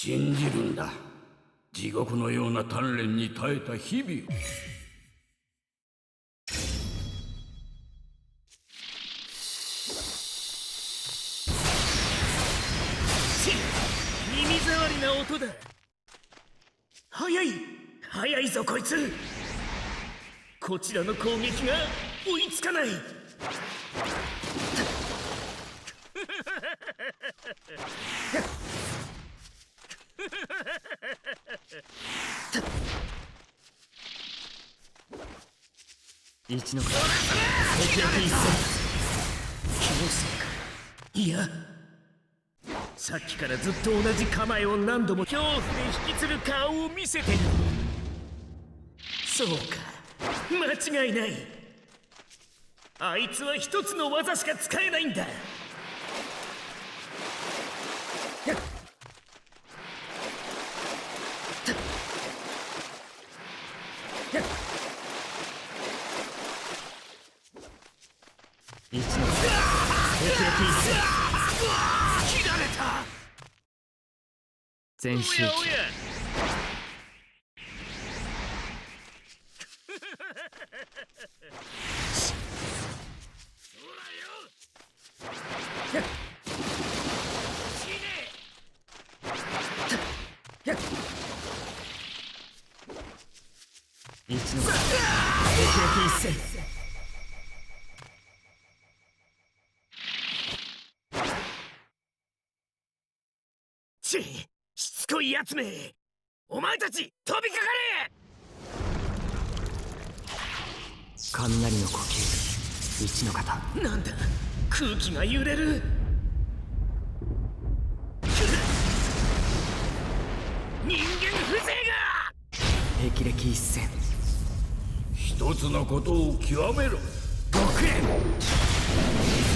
信じるんだ。地獄のような鍛錬に耐えた日々を。 耳障りな音だ。速いぞこいつ。こちらの攻撃が追いつかない。 一のか敵役一戦気のせいか。いや、さっきからずっと同じ構えを何度も恐怖で引きつる顔を見せてる。そうか、間違いない。あいつは一つの技しか使えないんだ。 一の敵役一戦切られた。 全集中。一の敵役一戦しつこいやつめ、お前たち飛びかかれ。 雷の呼吸、一の型。 なんだ、空気が揺れる。人間風情が。 霹靂一戦。 一つのことを極めろ。 極限。